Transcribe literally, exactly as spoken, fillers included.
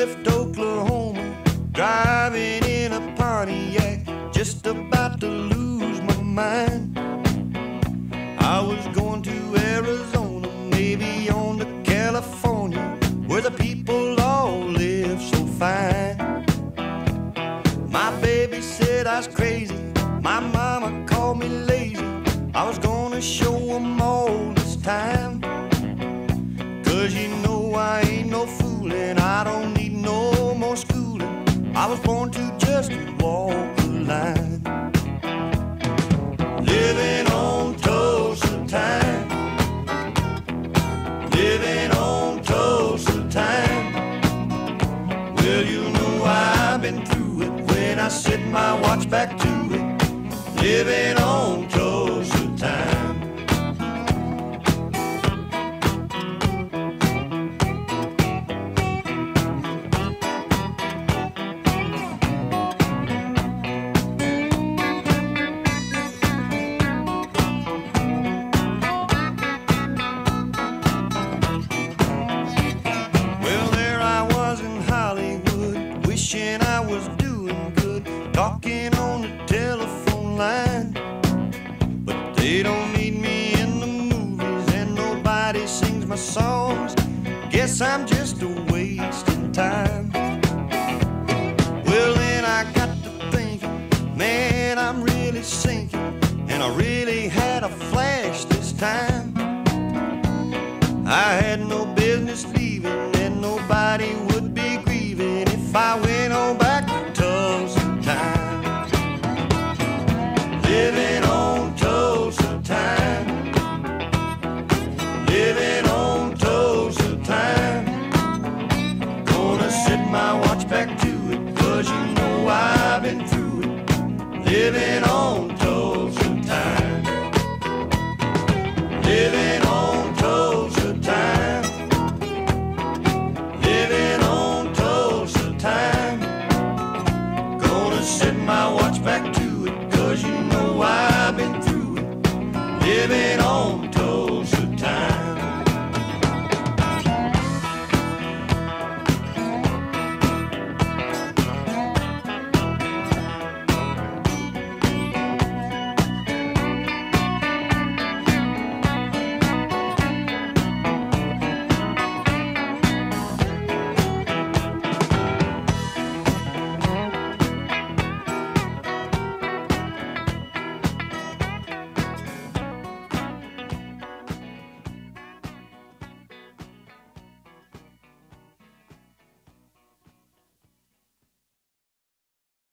left Oklahoma, driving in a Pontiac, just about to lose my mind. I was going to Arizona, maybe on to California, where the people all live so fine. My baby said I was crazy, my mama called me lazy. I was gonna show them all this time. Cause you know I ain't no fooling, I don't need no more schooling. I was born to just walk the line. Living on Tulsa time, living on Tulsa time. Well, you know I've been through it when I set my watch back to it. Living on Tulsa time. Wishing I was doing good, talking on the telephone line. But they don't need me in the movies, and nobody sings my songs. Guess I'm just a wasting time. Well, then I got to thinking, man, I'm really sinking, and I really had a flash this time. I had no business leaving, and nobody would be grieving if I went on back to Tulsa time. Living on Tulsa time, living on Tulsa time. Gonna set my watch back to it, cause you know I've been through it. Living on Tulsa time, living on Tulsa time, living on Tulsa time. Gonna set my watch back to it, cause you know I've been through it. Living on